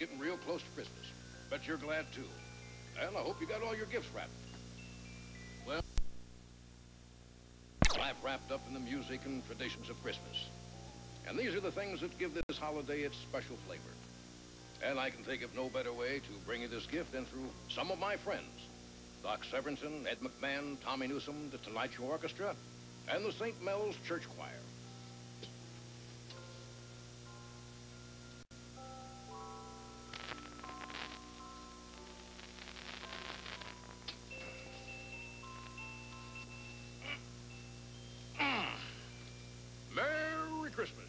getting real close to Christmas. Bet you're glad, too. And I hope you got all your gifts wrapped. Well, I've wrapped up in the music and traditions of Christmas. And these are the things that give this holiday its special flavor. And I can think of no better way to bring you this gift than through some of my friends. Doc Severinsen, Ed McMahon, Tommy Newsom, the Tonight Show Orchestra, and the St. Mel's Church Choir. Merry Christmas.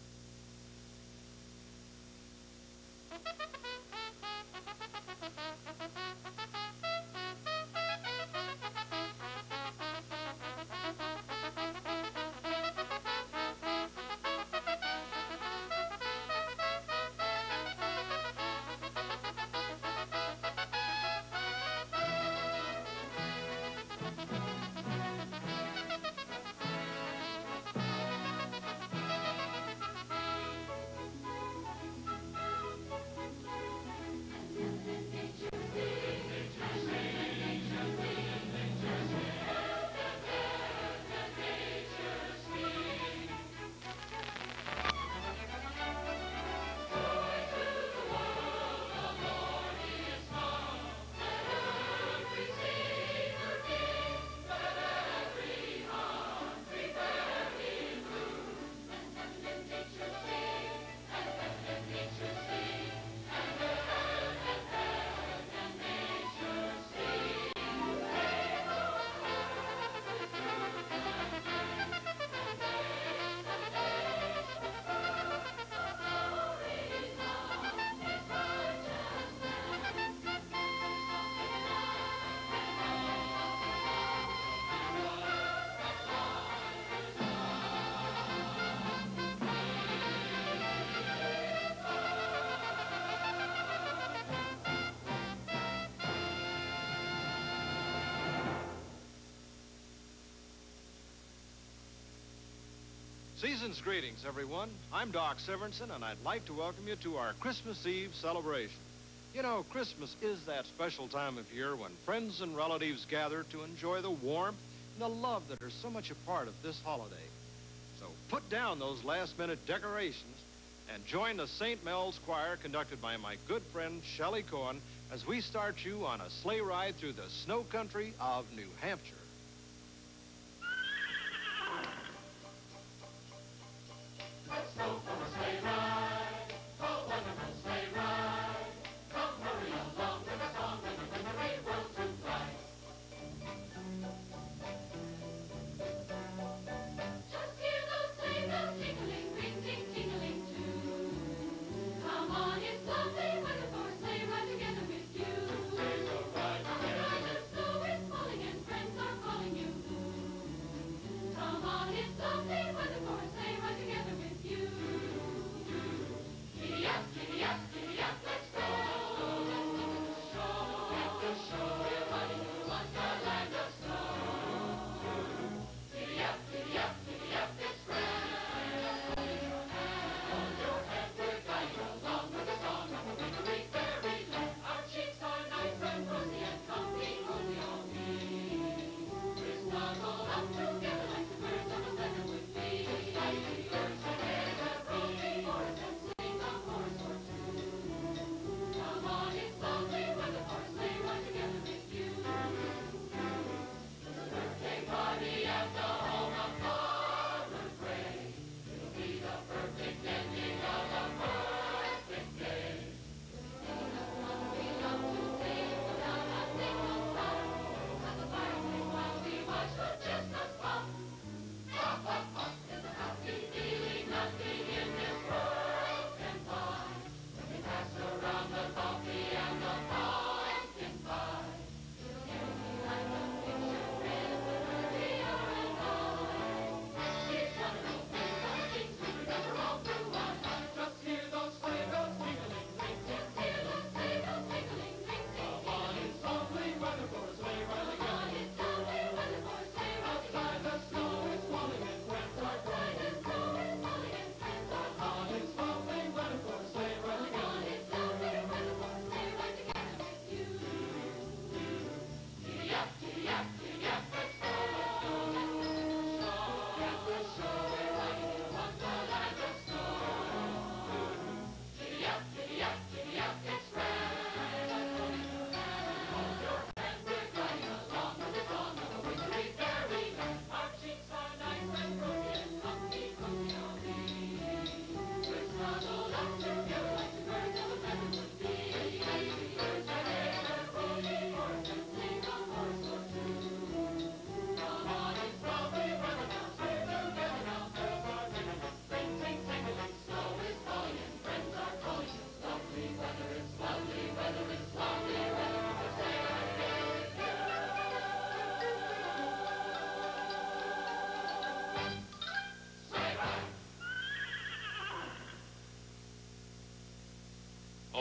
Season's greetings, everyone. I'm Doc Severinsen, and I'd like to welcome you to our Christmas Eve celebration. You know, Christmas is that special time of year when friends and relatives gather to enjoy the warmth and the love that are so much a part of this holiday. So put down those last-minute decorations and join the St. Mel's Choir, conducted by my good friend Shelley Cohen, as we start you on a sleigh ride through the snow country of New Hampshire. Let's go for a sleigh ride, a wonderful sleigh ride. Come hurry along with a song and a merry world to fly. Just hear those sleigh bells jingling, ring, ting, tingling too. Come on, it's lovely weather for a sleigh ride together with you. Sleigh go ride together. The snow is falling and friends are calling you. Come on, it's lovely weather for a sleigh ride together with you. Giddy up, giddy up, giddy up, let's go. At the show, we're riding through Wonderland of snow. Giddy up, giddy up, giddy up, it's grand. Hold your head, we're gliding along with the song of a wintry fairyland. Our cheeks are nice and rosy and comfy, cozy on me. We're snuggled up together like the birds of a feather would be.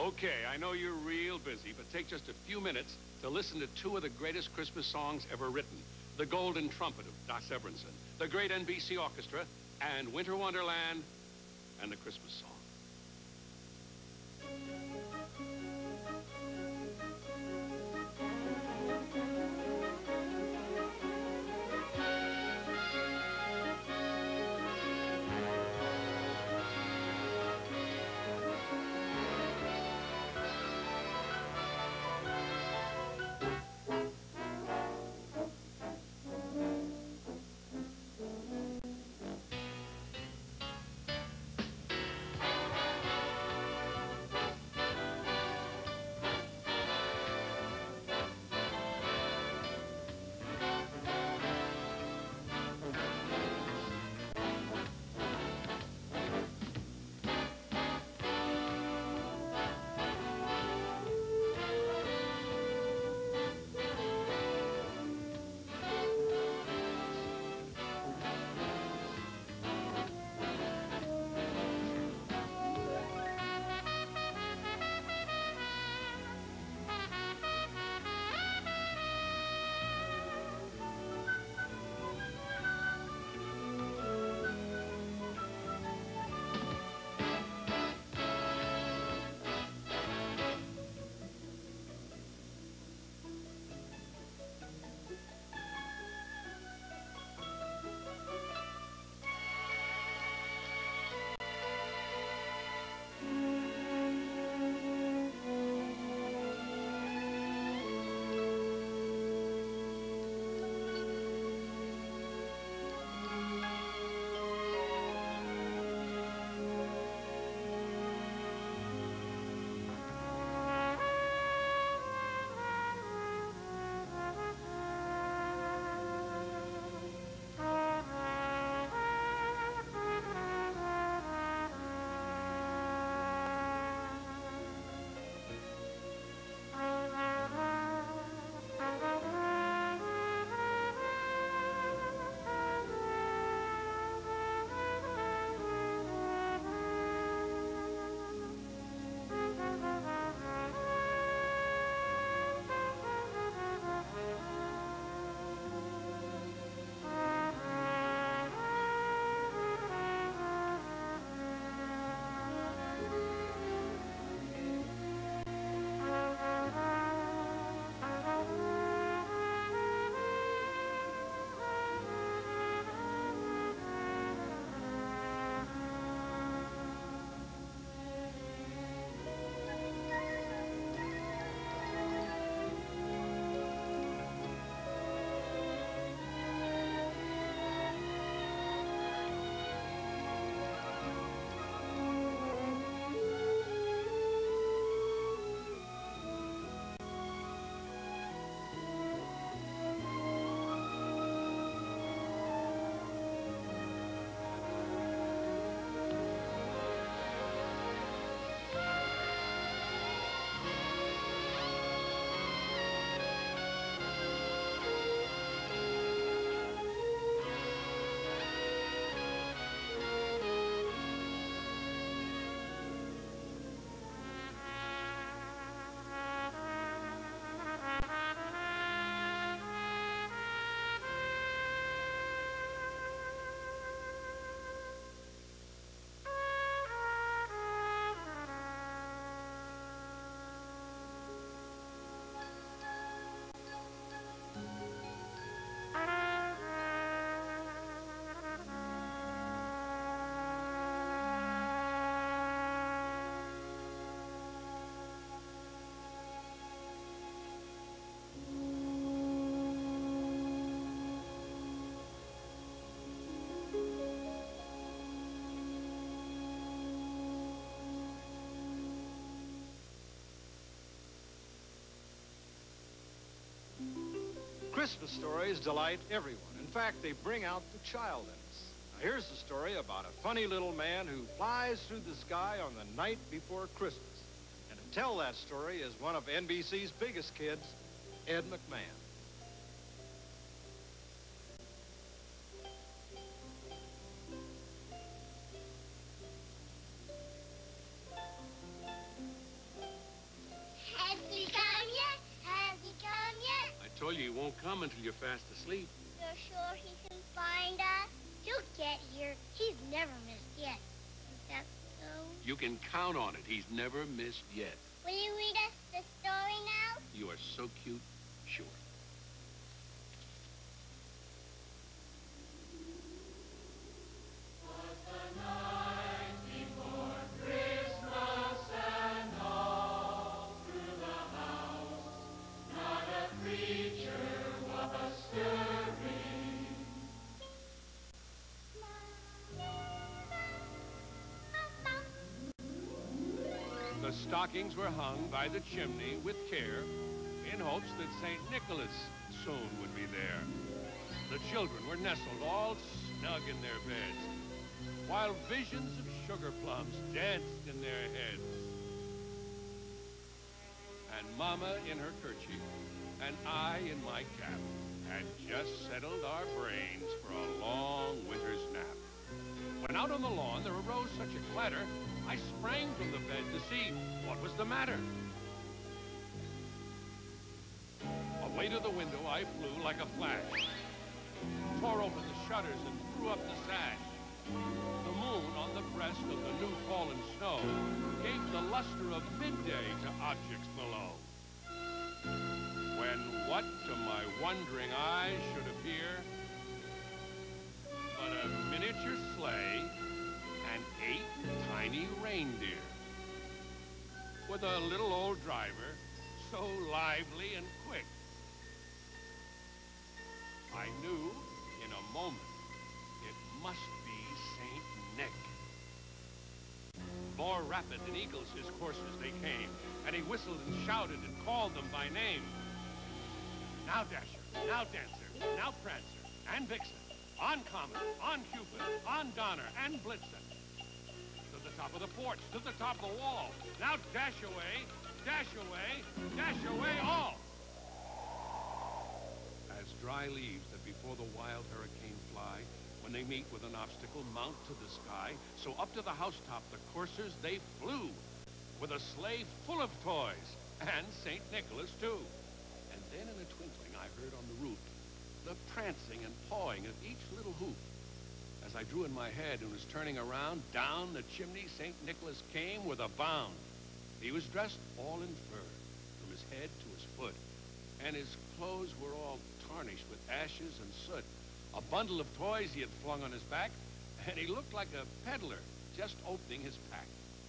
Okay, I know you're real busy, but take just a few minutes to listen to two of the greatest Christmas songs ever written. The Golden Trumpet of Doc Severinsen, the great NBC Orchestra, and Winter Wonderland, and the Christmas song. Christmas stories delight everyone. In fact, they bring out the child in us. Now, here's a story about a funny little man who flies through the sky on the night before Christmas. And to tell that story is one of NBC's biggest kids, Ed McMahon. come until you're fast asleep. You're sure he can find us? He'll get here. He's never missed yet. Is that so? You can count on it. He's never missed yet. Will you read us the story now? You are so cute. Sure. The stockings were hung by the chimney with care in hopes that St. Nicholas soon would be there. The children were nestled all snug in their beds, while visions of sugar plums danced in their heads. And Mama in her kerchief and I in my cap had just settled our brains for a long winter's nap. When out on the lawn there arose such a clatter, I sprang from the bed to see what was the matter. Away to the window I flew like a flash, tore open the shutters and threw up the sash. The moon on the breast of the new fallen snow gave the luster of midday to objects below. When what to my wondering eyes should appear but a miniature sleigh and 8 tiny reindeer, with a little old driver so lively and quick. I knew in a moment it must be Saint Nick. More rapid than eagles his coursers they came, and he whistled and shouted and called them by name. Now Dasher, now Dancer, now Prancer, and Vixen, on Comet, on Cupid, on Donner, and Blitzen. To the top of the porch, to the top of the wall. Now dash away, dash away, dash away all. As dry leaves that before the wild hurricane fly, when they meet with an obstacle, mount to the sky, so up to the housetop the coursers they flew, with a sleigh full of toys, and St. Nicholas too. And then in a twinkling I heard on the roof the prancing and pawing of each little hoof. As I drew in my head and was turning around, down the chimney St. Nicholas came with a bound. He was dressed all in fur, from his head to his foot, and his clothes were all tarnished with ashes and soot. A bundle of toys he had flung on his back, and he looked like a peddler just opening his pack.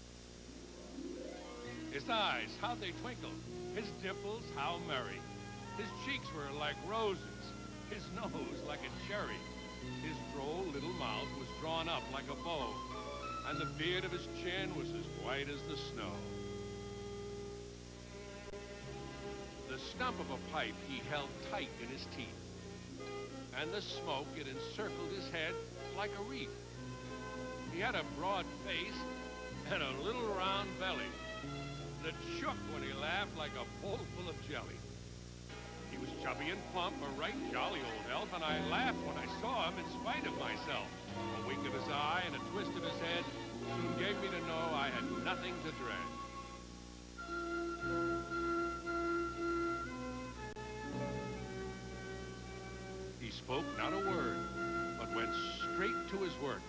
His eyes, how they twinkled, his dimples, how merry. His cheeks were like roses, his nose like a cherry. His droll little mouth was drawn up like a bow, and the beard of his chin was as white as the snow. The stump of a pipe he held tight in his teeth, and the smoke, it encircled his head like a wreath. He had a broad face and a little round belly that shook when he laughed like a bowl full of jelly. He was chubby and plump, a right jolly old elf, and I laughed when I saw him in spite of myself. A wink of his eye and a twist of his head soon gave me to know I had nothing to dread. He spoke not a word, but went straight to his work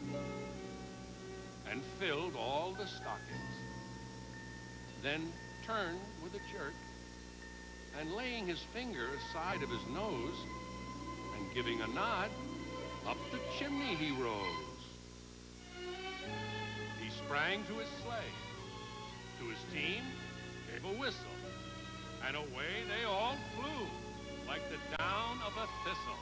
and filled all the stockings, then turned with a jerk, and laying his finger aside of his nose, and giving a nod, up the chimney he rose. He sprang to his sleigh, to his team, gave a whistle, and away they all flew, like the down of a thistle.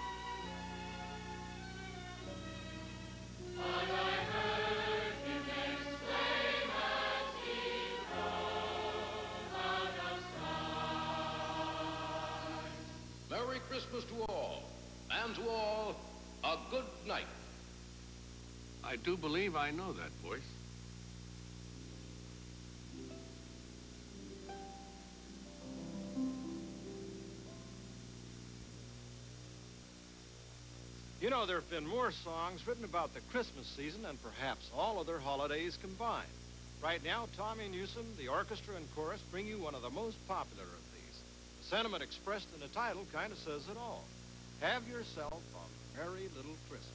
Merry Christmas to all, and to all, a good night. I do believe I know that voice. You know, there have been more songs written about the Christmas season than perhaps all other holidays combined. Right now, Tommy Newsom, the orchestra and chorus bring you one of the most popular of these, the sentiment expressed in the title kind of says it all. Have yourself a merry little Christmas.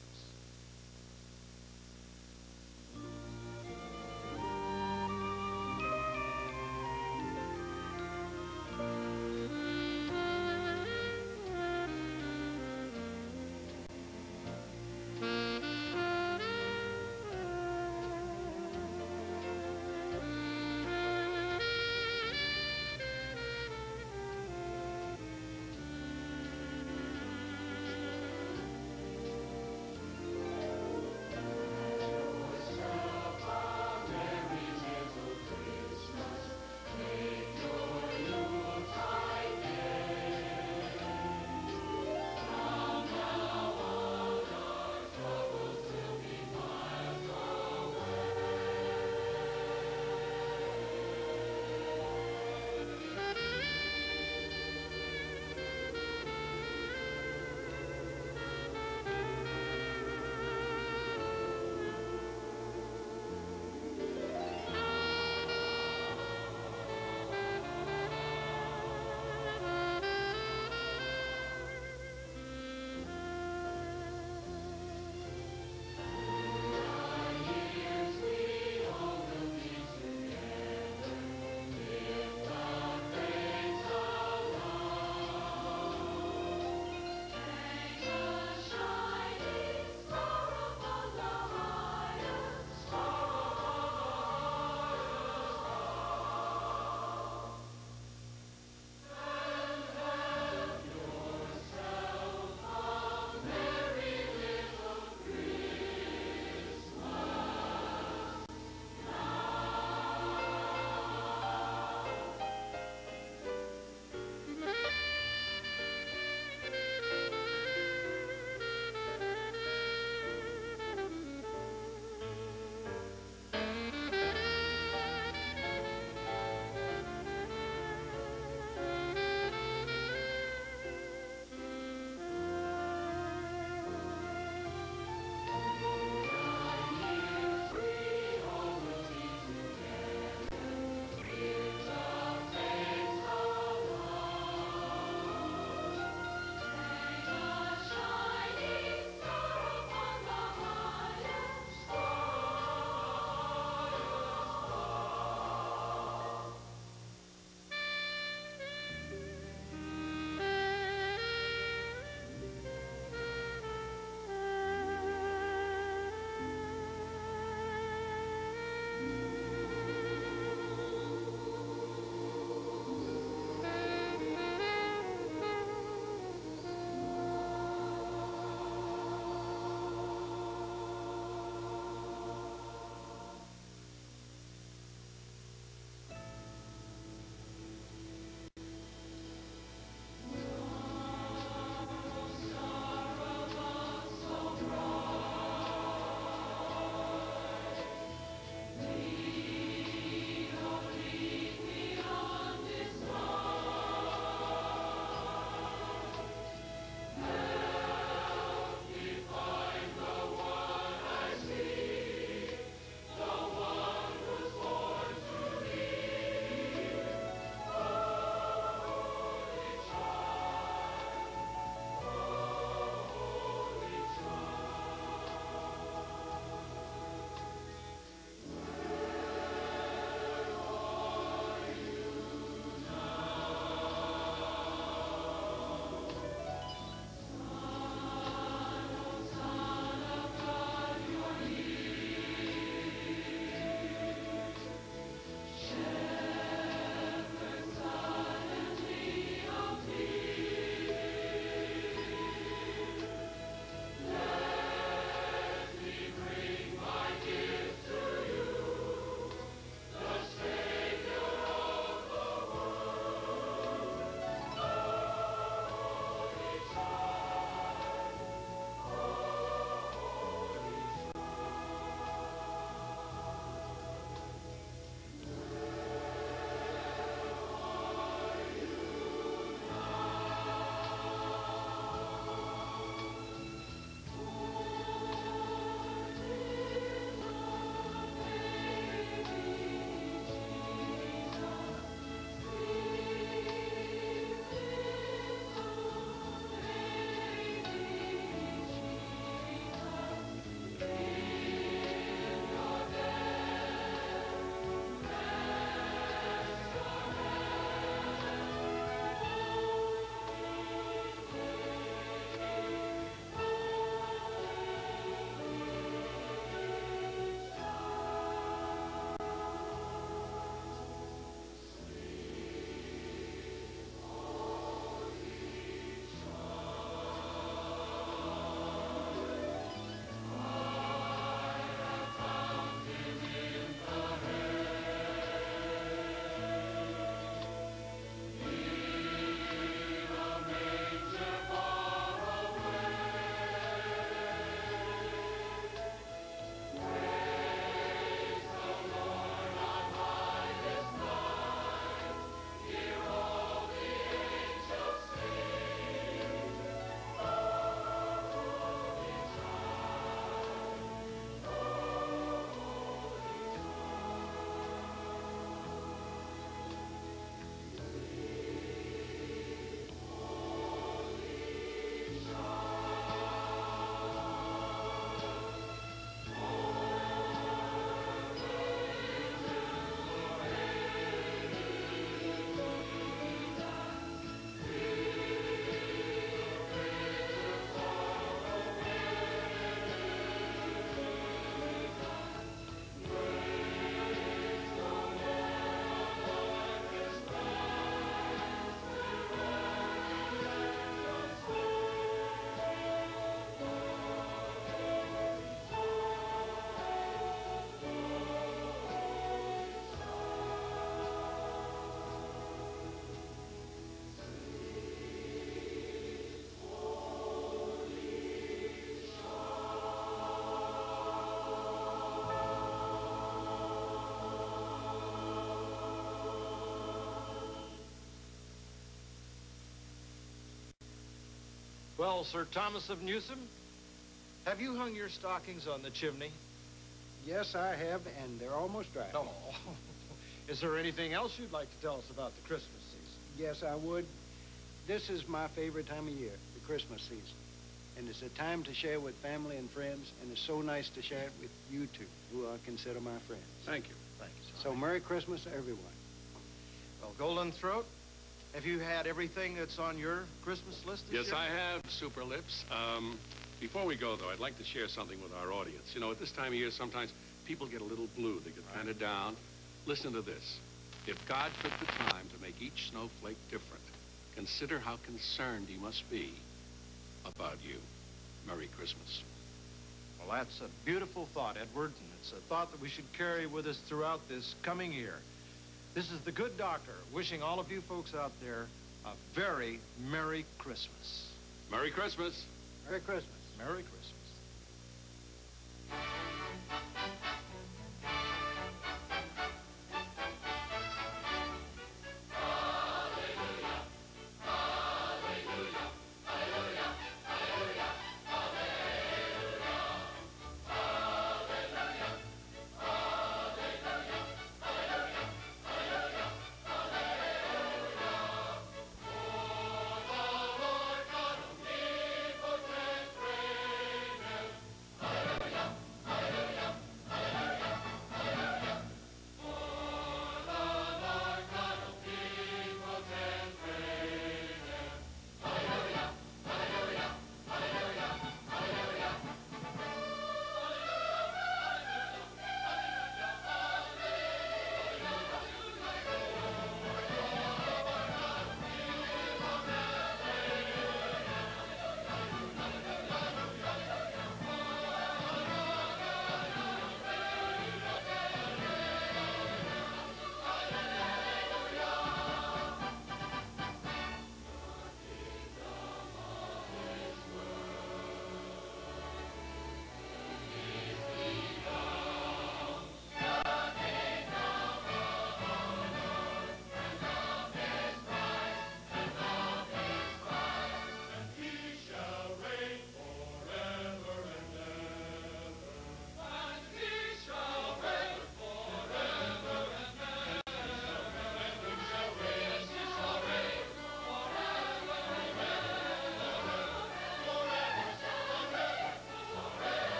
Well, Sir Thomas of Newsom, have you hung your stockings on the chimney? Yes, I have, and they're almost dry. No. Is there anything else you'd like to tell us about the Christmas season? Yes, I would. This is my favorite time of year, the Christmas season. And it's a time to share with family and friends, and it's so nice to share it with you two, who I consider my friends. Thank you. Thank you, sir. So Merry Christmas, everyone. Well, Golden Throat, have you had everything that's on your Christmas list this Yes, year? I have, Super Lips. Before we go, though, I'd like to share something with our audience. You know, at this time of year, sometimes people get a little blue. They get kind of down. Listen to this. If God took the time to make each snowflake different, consider how concerned he must be about you. Merry Christmas. Well, that's a beautiful thought, Edward, and it's a thought that we should carry with us throughout this coming year. This is the Good Doctor wishing all of you folks out there a very Merry Christmas. Merry Christmas. Merry Christmas. Merry Christmas.